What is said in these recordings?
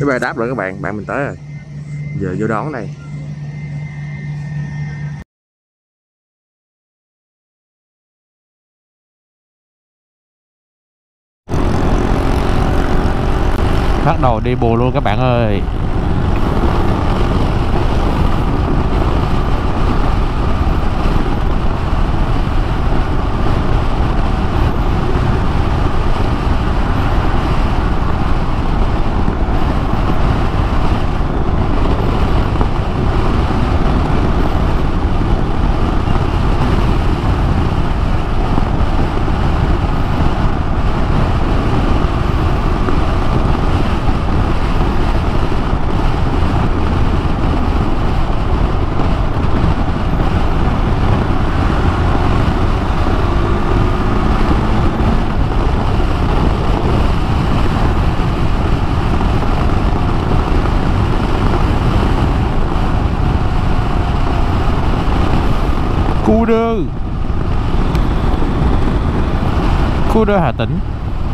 Cái bài đáp rồi các bạn mình tới rồi, giờ vô đón đây. Bắt đầu đi bù luôn các bạn ơi. Khu đơ Hà Tĩnh.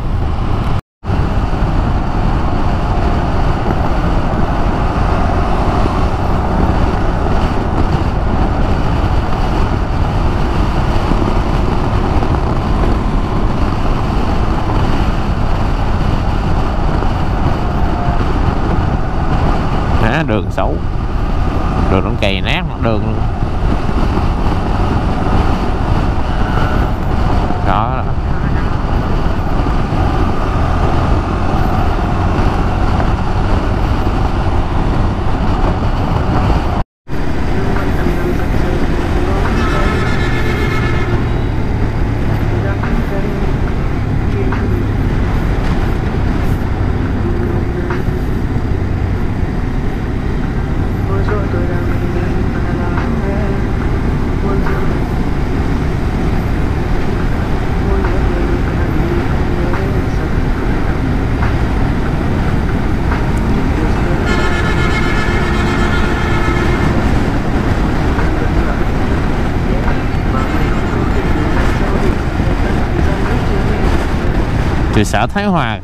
Đường xấu, đường nó cày nát mặt đường luôn đó. Thị xã Thái Hòa.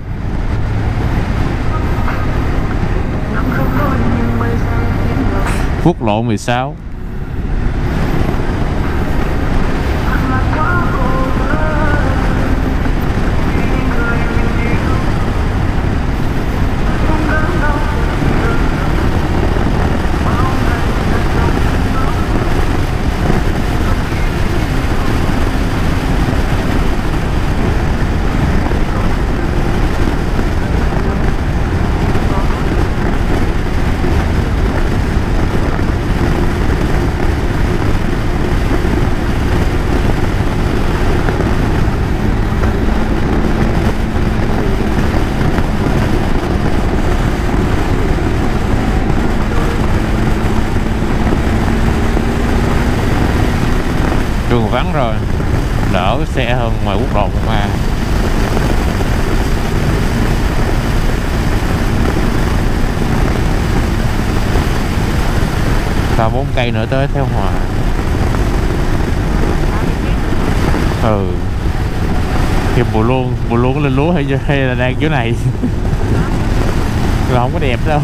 Quốc lộ 16. Đường vắng rồi, đỡ xe hơn ngoài quốc lộ mà. Và 4 cây nữa tới Theo Hòa. Thì bù luôn lên lúa hay là đang chỗ này là không có đẹp đâu.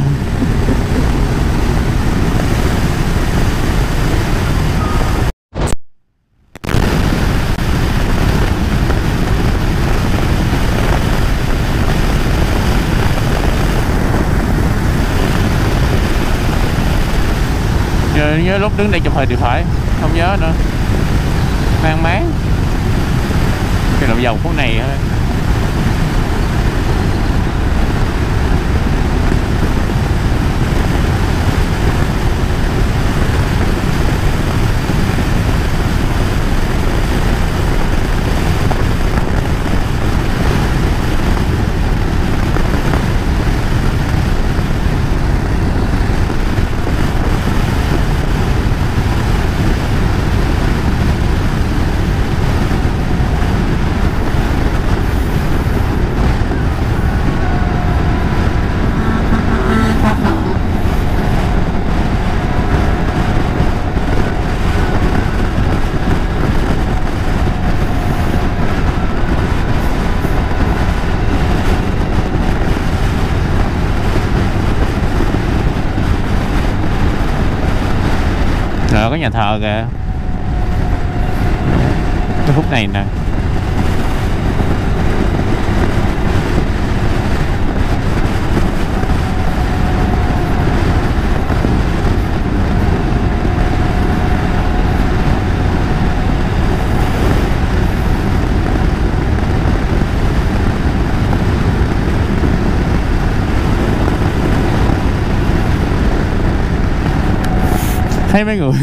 Nhớ lúc đứng đây chụp hình thì phải, không nhớ nữa, mang máng cái đoạn dòng phút này thôi. Rồi có nhà thờ kìa. Cái khúc này nè. Thấy mấy người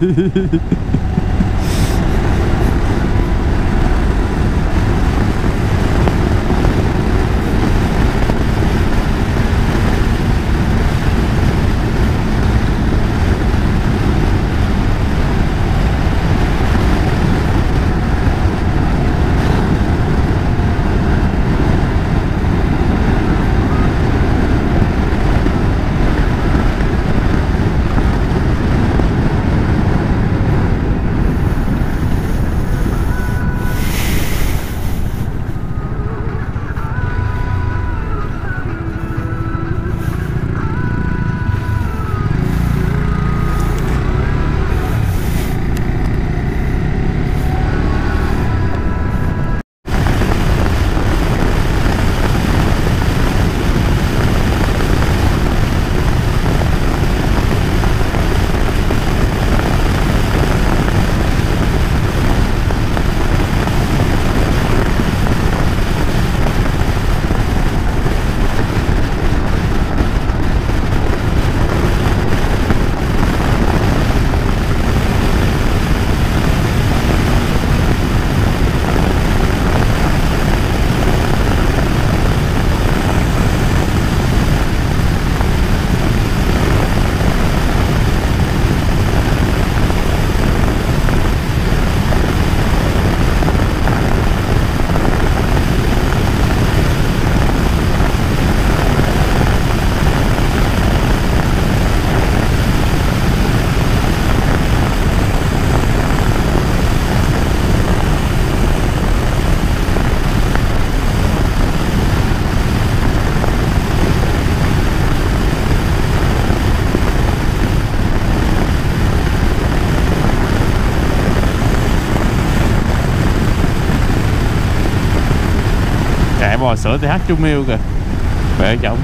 bò sữa TH Trung Yêu kìa. Mẹ chồng.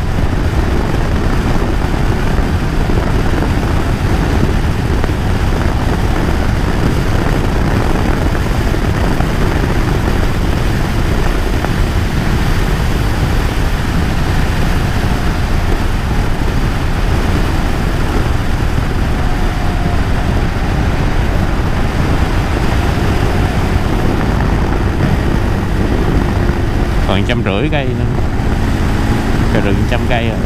Còn 150 cây nữa. Cái rừng 100 cây rồi.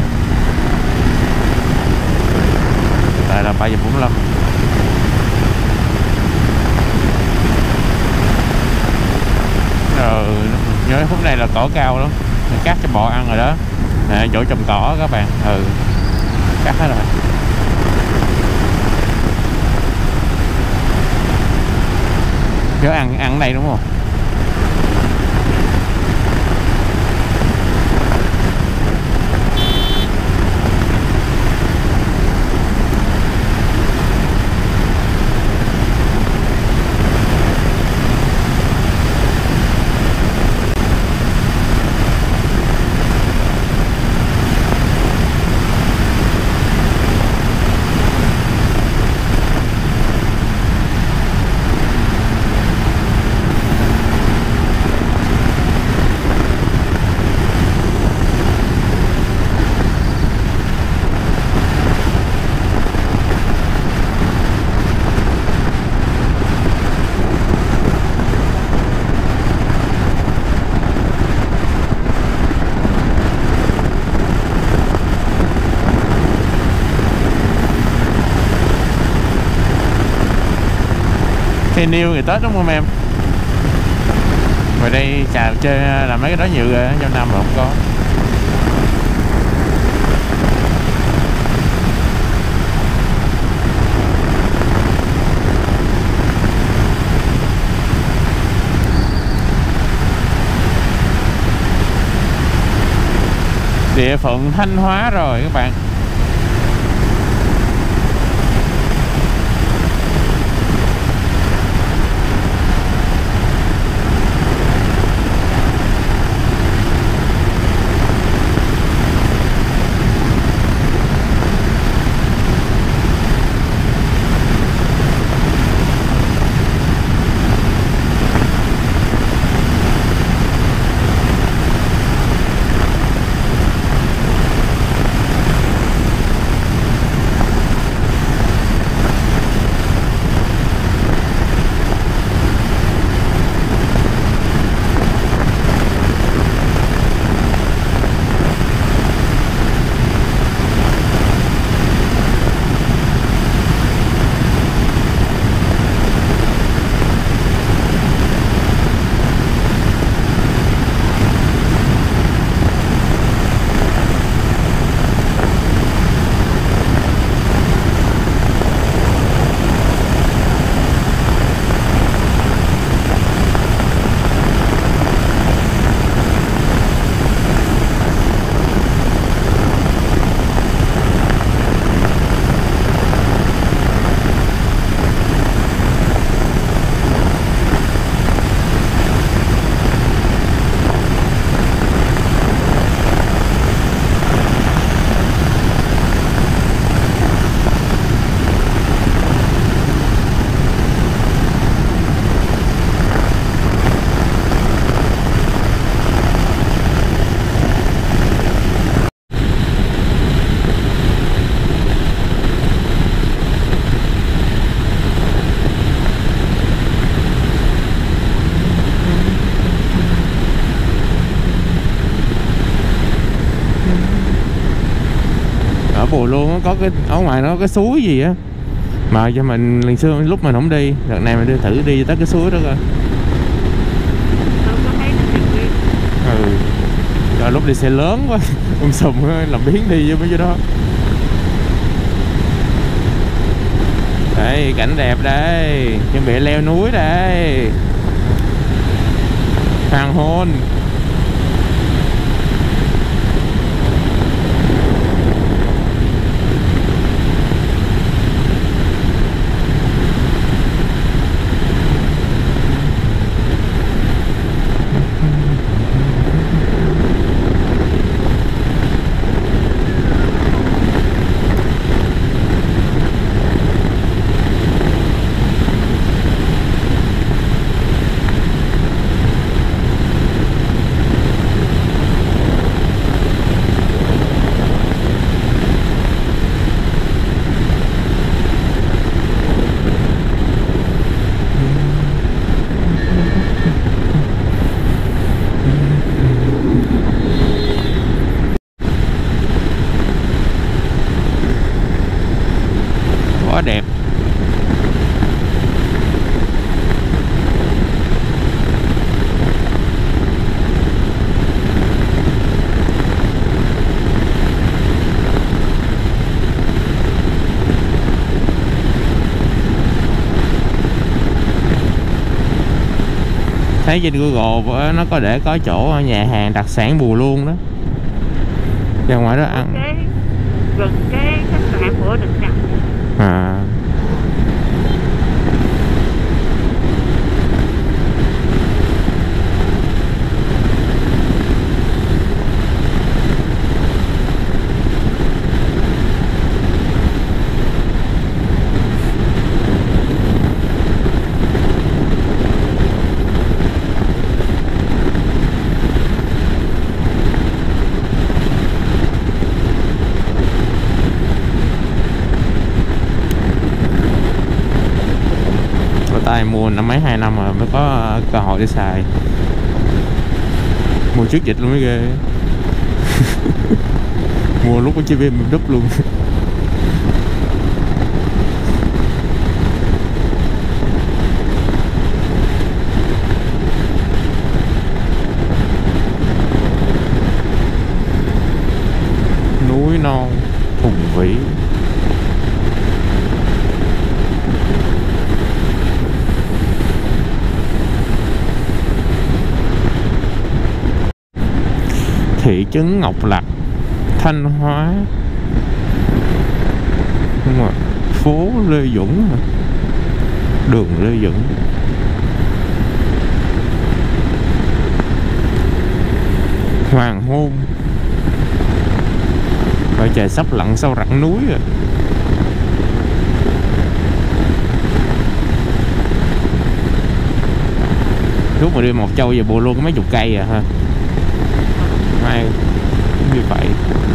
Tại là 3:45. Rồi nhớ phút này là cỏ cao lắm, cắt cho bò ăn rồi đó. Nè, chỗ trồng cỏ các bạn. Cắt hết rồi. Nhớ ăn ở đây đúng không? Thiên yêu ngày Tết đúng không em? Ngoài đây chào chơi làm mấy cái đó nhiều rồi, trong năm mà không có. Địa phận Thanh Hóa rồi các bạn. Bù Luôn á, có cái ở ngoài nó có cái suối gì á mà cho mình lần xưa lúc mình không đi, đợt này mình thử đi tới cái suối đó coi. Tôi có thấy nó review. Ừ. Rồi lúc đi xe lớn quá sùm làm biến đi với mấy chỗ đó. Đây cảnh đẹp đây, chuẩn bị leo núi đây, hoàng hôn. Quá đẹp. Thấy trên Google nó có để có chỗ nhà hàng đặc sản Bù Luôn đó, ra ngoài đó ăn. Cái gần cái khách sạn của Định Đặng. À. Tay mua năm mấy 2 năm rồi mới có cơ hội để xài, mua trước dịch luôn mới ghê. Mua lúc có chơi game đúp luôn. Núi non hùng vĩ. Thị trấn Ngọc Lặc, Thanh Hóa. Đúng rồi. Phố Lê Duẩn, đường Lê Duẩn. Hoàng hôn và trời sắp lặn sau rặng núi rồi. Lúc mà đi Mộc Châu về Bù Luôn có mấy chục cây à ha. Mai như vậy.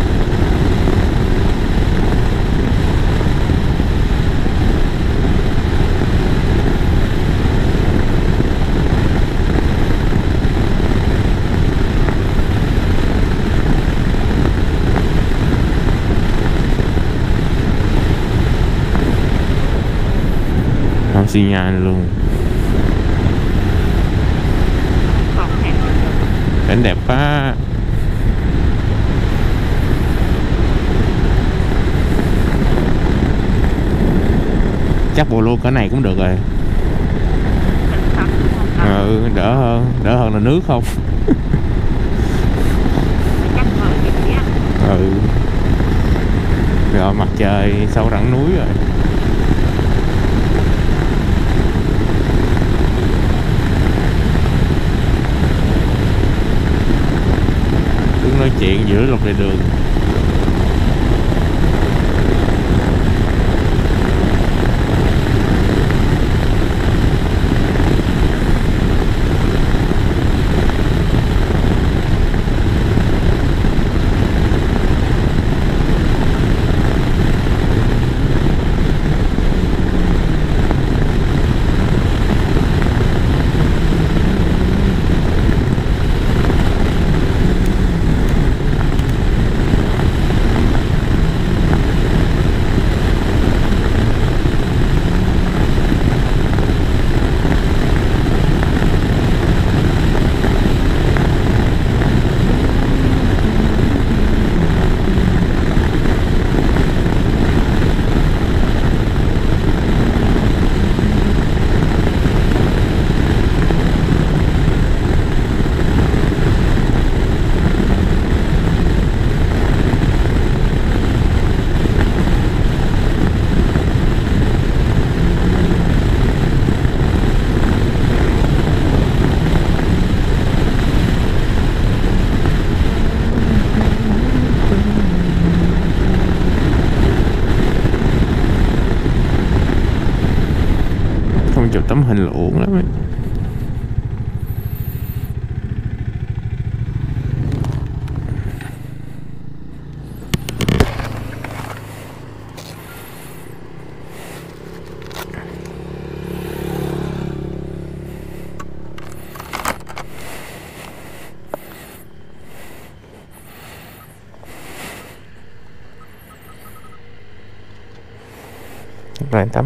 Không xi nhan luôn. Cảnh đẹp quá. Chắc Bù Luôn cái này cũng được rồi. Ừ, đỡ hơn là nước không. Ừ. Rồi mặt trời sau rặng núi rồi. Đứng nói chuyện giữa lục lề đường. Rồi tắm.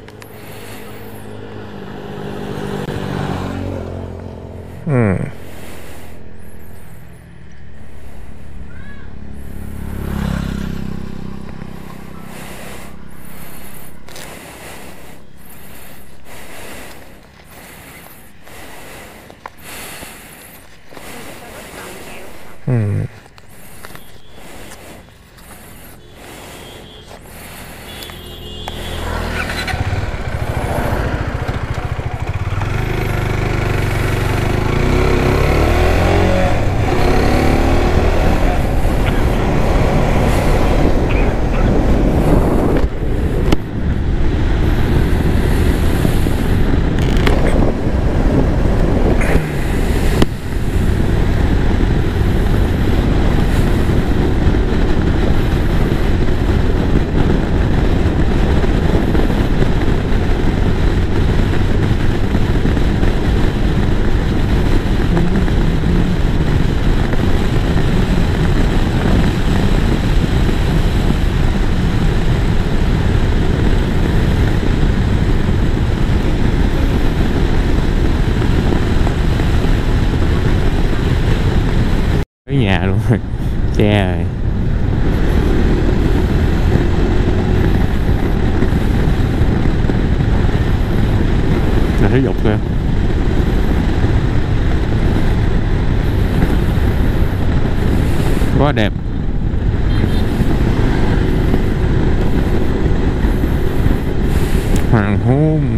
Cái nhà luôn rồi. Che rồi. Là thể dục kìa. Quá đẹp. Hoàng hôn.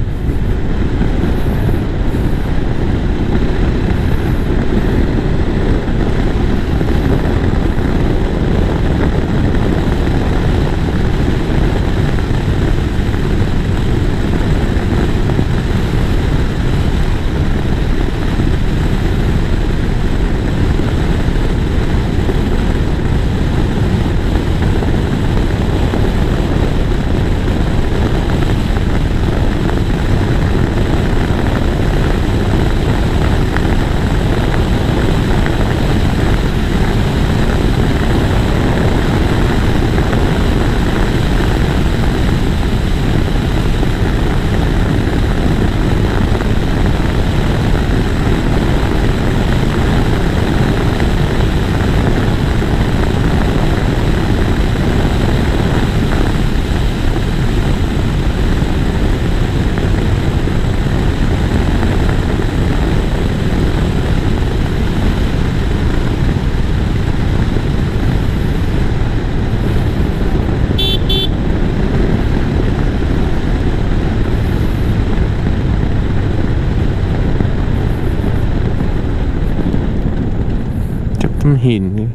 Tấm hình.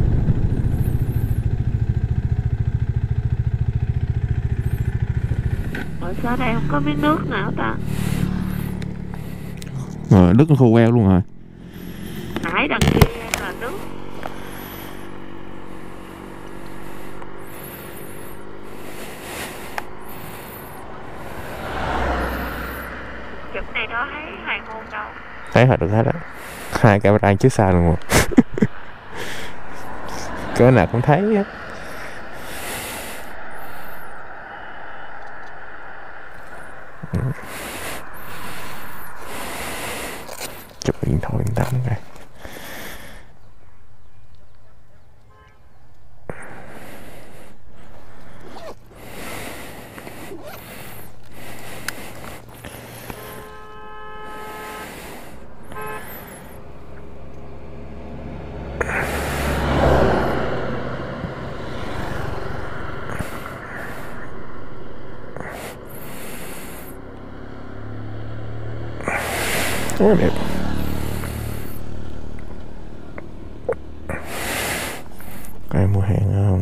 Ở sao đây không có miếng nước nào ta? Rồi đất nó khô queo luôn rồi. Nãy đằng kia là nước. Chụp này đó thấy hoàng hôn đâu. Thấy hết được hết á. Hai camera trước xa luôn rồi. Cỡ nào cũng thấy á. Chụp điện thoại tắm coi. Quá đẹp. Có ai mua hàng không?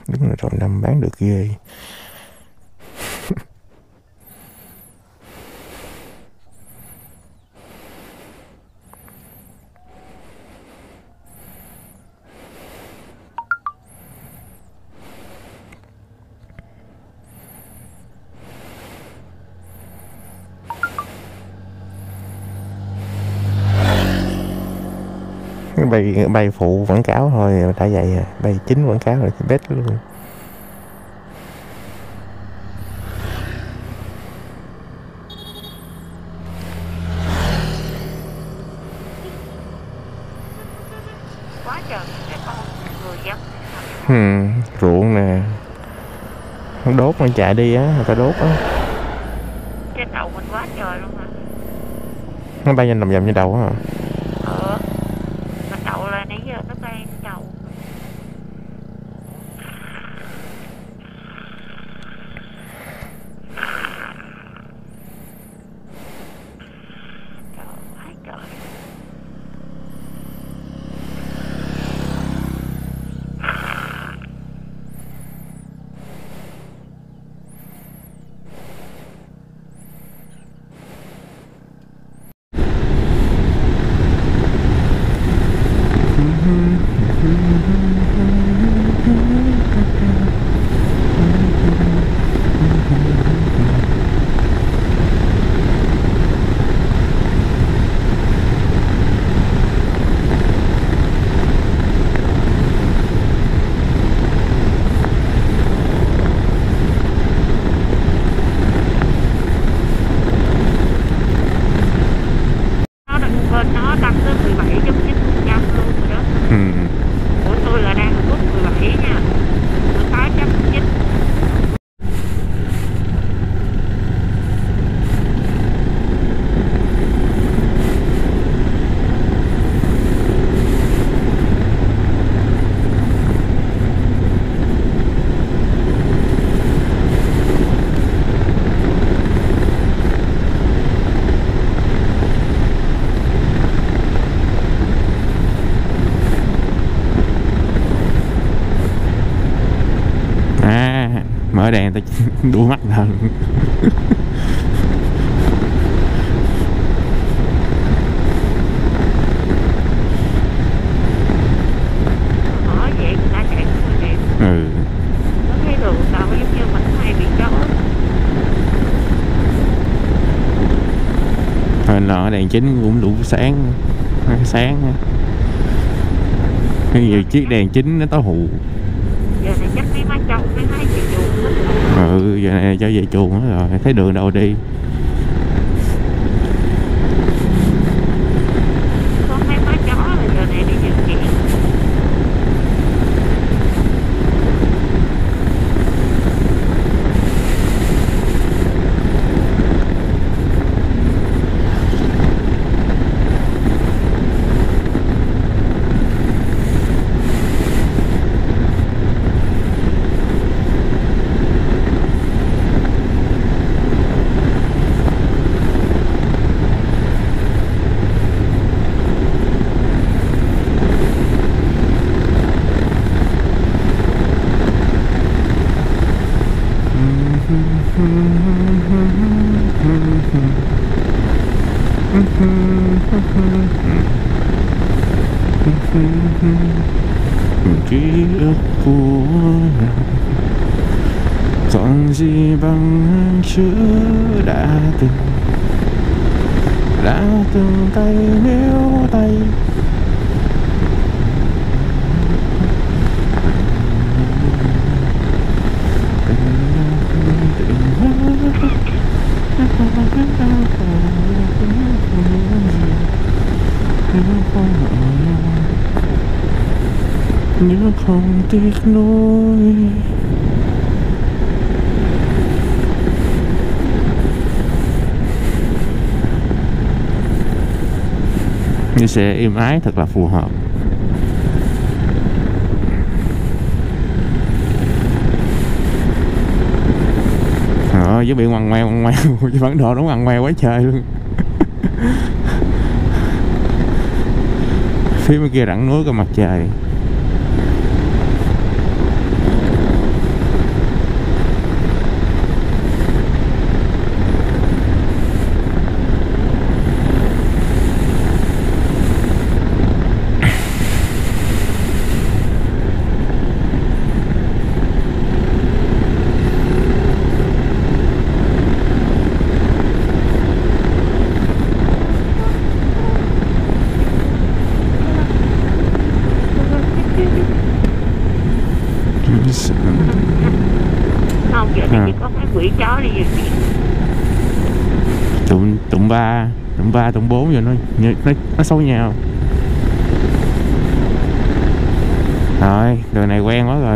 Đúng là rồi năm bán được ghê. Bay phụ quảng cáo thôi đã vậy à, bay chính quảng cáo là best luôn. Quá trời cái con người dân. Ruộng nè, đốt nó chạy đi á, người ta đốt á. Trên đầu mình quá trời luôn hả? Nó bay nhanh vòng vòng trên đầu á hả? Mình đậu là nãy giờ nó bay trên đầu. Trời quá trời. Nó tăng tới 17.9% luôn rồi đó. Của tôi là đang ở mức 17 nha, 18.9. Mở đèn ta đuổi mắt lên. Mở vậy người ta chạy cũng nguy hiểm. Nó thấy đường tao giống như mình hay bị chó. Hên là đèn chính cũng đủ sáng, sáng. Cái gì chiếc đèn chính nó tối hụ. Giờ này chắc mấy má trâu mấy má về chuồng hết rồi. Giờ này cho về chuồng hết rồi, thấy đường đâu đi. Có mấy má chó là giờ này đi dựng chuyện. Ký ức của nhau còn gì bằng chữ đã từng tay níu tay. Nếu không tiếc nuối như sẽ êm ái thật là phù hợp. Với bị ngoằn ngoèo chứ bản đồ nó ngoằn ngoèo quá trời luôn. Phía bên kia rặng núi có mặt trời. Không, giờ này chỉ có mấy quỷ chó đi về biển. Tụm 3, tụm 4 giờ nó xấu nhau. Rồi, đường này quen quá rồi.